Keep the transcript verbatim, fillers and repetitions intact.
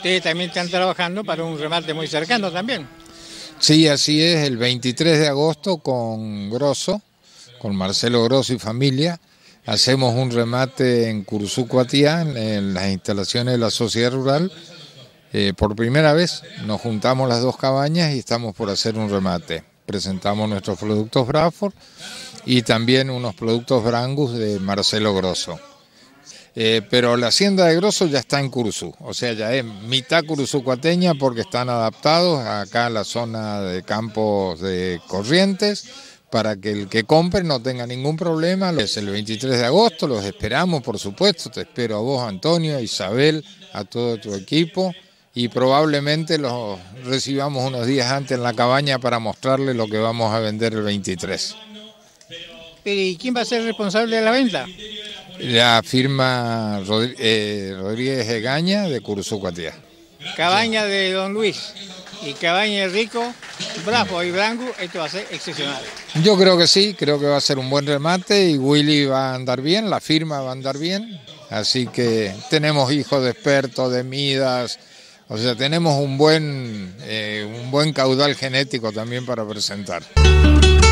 ustedes también están trabajando para un remate muy cercano también. Sí, así es, el veintitrés de agosto con Grosso, con Marcelo Grosso y familia, hacemos un remate en Curuzú Cuatiá, en las instalaciones de la Sociedad Rural. Eh, por primera vez nos juntamos las dos cabañas y estamos por hacer un remate. Presentamos nuestros productos Bradford y también unos productos Brangus de Marcelo Grosso. Eh, pero la hacienda de Grosso ya está en Curuzú, o sea, ya es mitad Curuzú cuateña porque están adaptados acá a la zona de campos de Corrientes, para que el que compre no tenga ningún problema. Es el veintitrés de agosto, los esperamos, por supuesto, te espero a vos, Antonio, a Isabel, a todo tu equipo, y probablemente los recibamos unos días antes en la cabaña para mostrarles lo que vamos a vender el veintitrés. Pero ¿y quién va a ser responsable de la venta? La firma Rodri eh, Rodríguez Egaña de Curuzú Cuatiá. Cabaña de Don Luis y cabaña de Rico, Bravo y Brangus, esto va a ser excepcional. Yo creo que sí, creo que va a ser un buen remate y Willy va a andar bien, la firma va a andar bien, así que tenemos hijos de expertos, de Midas, o sea, tenemos un buen, eh, un buen caudal genético también para presentar.